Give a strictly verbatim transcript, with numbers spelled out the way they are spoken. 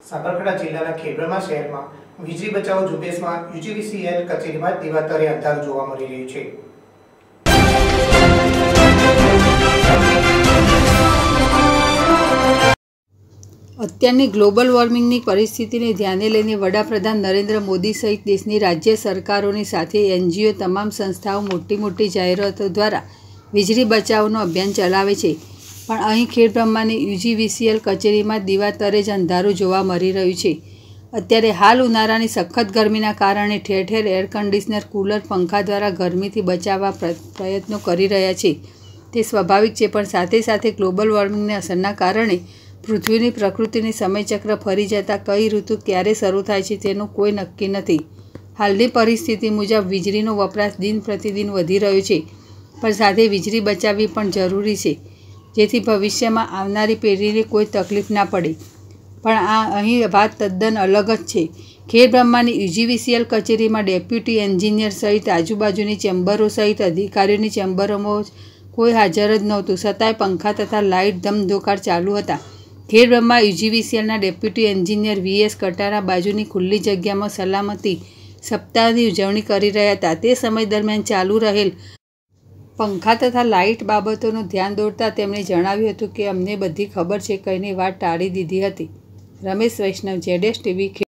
સાબરકાંઠા જિલ્લાના ખેડબ્રહ્મા શહેરમાં વીજળી બચાવો ઝુંબેશમાં યુજીવીસીએલ કચેરીમાં દિવાતરે અંધારું જોવા મળી રહ્યું છે। અત્યારની ગ્લોબલ વોર્મિંગની પરિસ્થિતિને ધ્યાને લઈને વડાપ્રધાન નરેન્દ્ર મોદી સહિત દેશની રાજ્ય સરકારોની સાથે એનજીઓ તમામ સંસ્થાઓ મોટી મોટી જાહેરાતો દ્વારા વીજળી બચાવનું અભિયાન ચલાવે છે, પણ અહીં ખેડબ્રહ્માની યુજીવીસીએલ કચેરીમાં દિવાતરે જ અંધારું જોવા મળી રહ્યું છે। અત્યારે હાલ ઉનાળાની સખત ગરમીના કારણે ઠેર ઠેર એર કન્ડિશનર, કુલર, પંખા દ્વારા ગરમીથી બચાવવા પ્રયત્નો કરી રહ્યા છે। તે સ્વાભાવિક છે, પણ સાથે સાથે ગ્લોબલ વોર્મિંગની અસરના કારણે પૃથ્વીની પ્રકૃતિની સમયચક્ર ફરી જતાં કઈ ઋતુ ક્યારે શરૂ થાય છે તેનું કોઈ નક્કી નથી। હાલની પરિસ્થિતિ મુજબ વીજળીનો વપરાશ દિન પ્રતિદિન વધી રહ્યો છે, પણ સાથે વીજળી બચાવવી પણ જરૂરી છે, જેથી ભવિષ્યમાં આવનારી પેઢીને કોઈ તકલીફ ના પડે। પણ આ અહીં વાત તદ્દન અલગ જ છે। ખેડબ્રહ્માની યુજીવીસીએલ કચેરીમાં ડેપ્યુટી એન્જિનિયર સહિત આજુબાજુની ચેમ્બરો સહિત અધિકારીઓની ચેમ્બરોમાં કોઈ હાજર જ નહોતું, છતાંય પંખા તથા લાઇટ ધમધોકાર ચાલુ હતા। ખેડબ્રહ્મા યુજીવીસીએલના ડેપ્યુટી એન્જિનિયર વીએસ કટારા બાજુની ખુલ્લી જગ્યામાં સલામતી સપ્તાહની ઉજવણી કરી રહ્યા હતા। તે સમય દરમિયાન ચાલુ રહેલ પંખા તથા લાઇટ બાબતોનું ધ્યાન દોરતા તેમણે જણાવ્યું હતું કે અમને બધી ખબર છે, કહીને વાત ટાળી દીધી હતી। Ramesh Vaishnav, ZS TV.